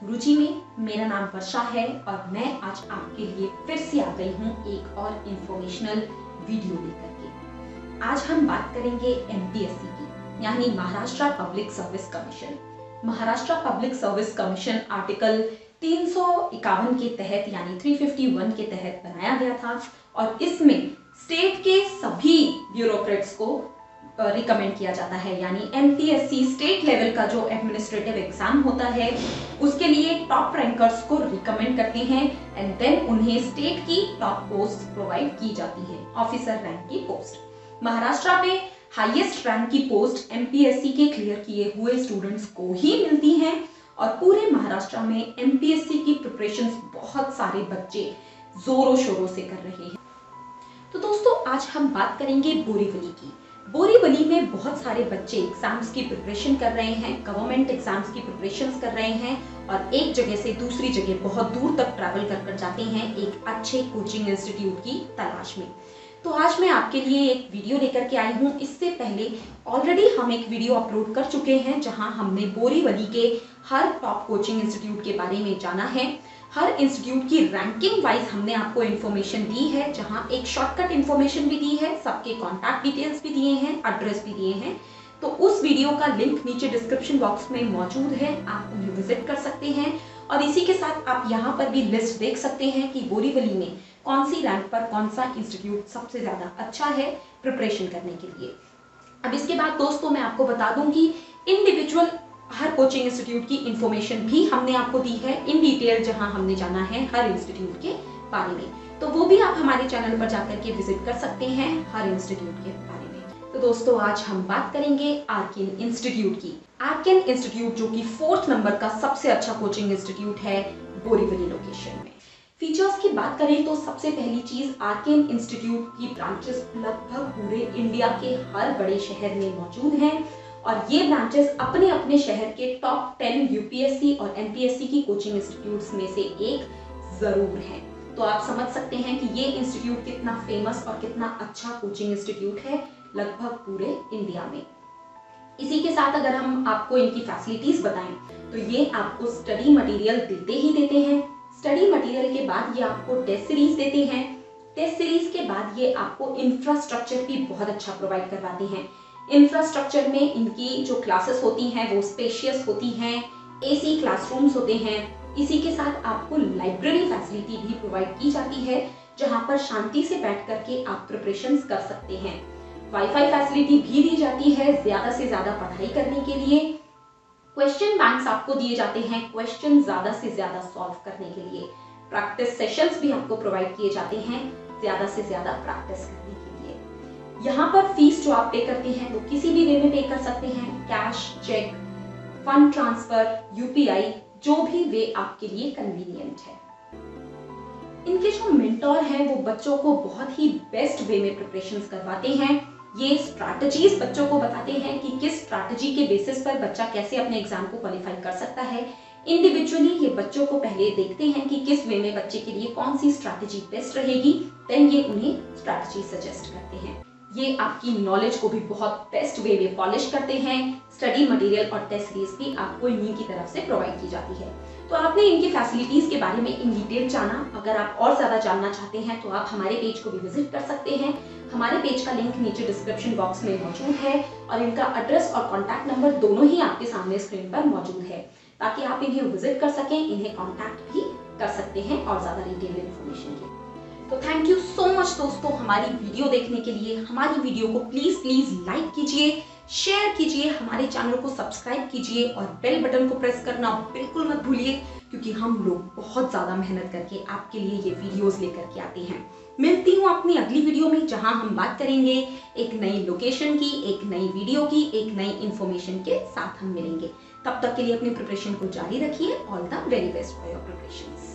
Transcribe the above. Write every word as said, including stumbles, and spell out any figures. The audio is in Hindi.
गुरुजी में। मेरा नाम वर्षा है और मैं आज आपके लिए फिर से आ गई हूँ एक और इंफॉर्मेशनल वीडियो लेकर के। आज हम बात करेंगे एमपीएससी की, यानी Maharashtra public service commission. Maharashtra public service commission article तीन सौ इक्यावन के तहत यानी तीन सौ इक्यावन के तहत बनाया गया था और इसमें स्टेट के सभी ब्यूरोक्रेट्स को रिकमेंड किया जाता है, यानी एमपीएससी स्टेट लेवल का जो एडमिनिस्ट्रेटिव एग्जाम होता है उसके लिए टॉप रैंकर्स को रिकमेंड करते हैं एंड देन उन्हें स्टेट की टॉप पोस्ट प्रोवाइड की जाती है, ऑफिसर रैंक की पोस्ट। महाराष्ट्र में हाईएस्ट रैंक की पोस्ट एमपीएससी के क्लियर किए हुए स्टूडेंट्स को ही मिलती हैं और पूरे महाराष्ट्र में एमपीएससी की प्रिपरेशंस बहुत सारे बच्चे जोरों शोरों से कर रहे हैं। तो दोस्तों आज हम बात करेंगे बोरीवली की। बोरीवली में बहुत सारे बच्चे एग्जाम्स की प्रिपरेशन कर रहे हैं, गवर्नमेंट एग्जाम्स की प्रिपरेशंस कर रहे हैं और एक जगह से दूसरी जगह बहुत दूर तक ट्रैवल कर कर जाते हैं एक अच्छे कोचिंग इंस्टीट्यूट की तलाश में। तो आज मैं आपके लिए एक वीडियो लेकर के आई हूँ। इससे पहले ऑलरेडी हम एक वीडियो अपलोड कर चुके हैं जहां हमने बोरीवली के हर टॉप कोचिंग इंस्टीट्यूट के बारे में जाना है। हर इंस्टीट्यूट की रैंकिंग वाइज हमने आपको इन्फॉर्मेशन दी है, जहां एक शॉर्टकट इन्फॉर्मेशन भी दी है, सबके कॉन्टैक्ट डिटेल्स भी दिए हैं, एड्रेस भी दिए हैं। तो उस वीडियो का लिंक नीचे डिस्क्रिप्शन बॉक्स में मौजूद है, आप उन्हें विजिट कर सकते हैं और इसी के साथ आप यहाँ पर भी लिस्ट देख सकते हैं कि बोरीवली में कौन सी रैंक पर कौन सा इंस्टीट्यूट सबसे ज्यादा अच्छा है प्रिपरेशन करने के लिए। अब इसके बाद दोस्तों मैं आपको बता दूं कि इंडिविजुअल हर कोचिंग इंस्टीट्यूट की इंफॉर्मेशन भी हमने आपको दी है इन डिटेल, जहां हमने जाना है हर इंस्टीट्यूट के बारे में, तो वो भी आप हमारे चैनल पर जाकर के विजिट कर सकते हैं हर इंस्टीट्यूट के बारे में। तो दोस्तों आज हम बात करेंगे आर्केन इंस्टीट्यूट की। आर्केन इंस्टीट्यूट जो कि फोर्थ नंबर का सबसे अच्छा कोचिंग इंस्टीट्यूट है बोरीवली लोकेशन में। फीचर्स की बात करें तो सबसे पहली चीज आर्केन इंस्टीट्यूट की ब्रांचेस लगभग पूरे इंडिया के हर बड़े शहर में मौजूद हैं और ये ब्रांचेस अपने अपने शहर के टॉप टेन यूपीएससी और एमपीएससी की कोचिंग इंस्टीट्यूट्स में से एक जरूर है। तो आप समझ सकते हैं कि ये इंस्टीट्यूट कितना फेमस और कितना अच्छा कोचिंग इंस्टीट्यूट है लगभग पूरे इंडिया में। इसी के साथ अगर हम आपको इनकी फैसिलिटीज बताएं तो ये आपको स्टडी मटेरियल देते ही देते हैं। स्टडी मटेरियल के बाद ये आपको टेस्ट सीरीज देते हैं। टेस्ट सीरीज के बाद ये आपको इंफ्रास्ट्रक्चर भी बहुत अच्छा प्रोवाइड करवाते हैं। इंफ्रास्ट्रक्चर में इनकी जो क्लासेस होती हैं वो स्पेशियस होती हैं, एसी क्लासरूम्स होते हैं। इसी के साथ आपको लाइब्रेरी फैसिलिटी भी प्रोवाइड की जाती है जहां पर शांति से बैठ करके आप प्रिपरेशंस कर सकते हैं। वाईफाई फैसिलिटी भी दी जाती है ज्यादा से ज्यादा पढ़ाई करने के लिए। क्वेश्चन बैंक्स आपको दिए जाते हैं क्वेश्चन ज्यादा से ज्यादा सॉल्व करने के लिए। प्रैक्टिस सेशंस भी आपको प्रोवाइड किए जाते हैं ज्यादा से ज्यादा प्रैक्टिस करने के लिए। यहाँ पर फीस जो आप पे करते हैं वो किसी भी वे में पे कर सकते हैं, cash, cheque, fund transfer, UPI, जो भी वे आपके लिए कन्वीनियंट है। इनके जो मेंटोर हैं वो बच्चों को बहुत ही बेस्ट वे में प्रिपरेशंस करवाते हैं। ये स्ट्रैटेजीज बच्चों को बताते हैं कि किस स्ट्रैटेजी के बेसिस पर बच्चा कैसे अपने एग्जाम को क्वालिफाई कर सकता है। इंडिविजुअली ये बच्चों को पहले देखते हैं कि किस वे में बच्चे के लिए कौन सी स्ट्रैटेजी बेस्ट रहेगी, देन ये उन्हें स्ट्रैटेजी सजेस्ट करते हैं। ये आपकी नॉलेज को भी बहुत बेस्ट वे में पॉलिश करते हैं। स्टडी मटेरियल और टेस्ट सीरीज भी आपको इन्हीं की तरफ से प्रोवाइड की जाती है। तो आपने इनकी फैसिलिटीज के बारे में इन डिटेल जाना। अगर आप और ज्यादा जानना चाहते हैं तो आप हमारे पेज को भी विजिट कर सकते हैं। हमारे पेज का लिंक नीचे डिस्क्रिप्शन बॉक्स में मौजूद है और इनका एड्रेस और कॉन्टैक्ट नंबर दोनों ही आपके सामने स्क्रीन पर मौजूद है, ताकि आप इन्हें विजिट कर सकें, इन्हें कॉन्टैक्ट भी कर सकते हैं और ज्यादा डिटेल इन्फॉर्मेशन के। तो थैंक यू सो मच दोस्तों हमारी वीडियो देखने के लिए। हमारी वीडियो को प्लीज प्लीज लाइक कीजिए, शेयर कीजिए, हमारे चैनल को सब्सक्राइब कीजिए और बेल बटन को प्रेस करना बिल्कुल मत भूलिए, क्योंकि हम लोग बहुत ज्यादा मेहनत करके आपके लिए ये वीडियोस लेकर के आते हैं। मिलती हूँ अपनी अगली वीडियो में जहां हम बात करेंगे एक नई लोकेशन की, एक नई वीडियो की, एक नई इंफॉर्मेशन के साथ हम मिलेंगे। तब तक के लिए अपनी प्रिपरेशन को जारी रखिए। All the very best for your preparations.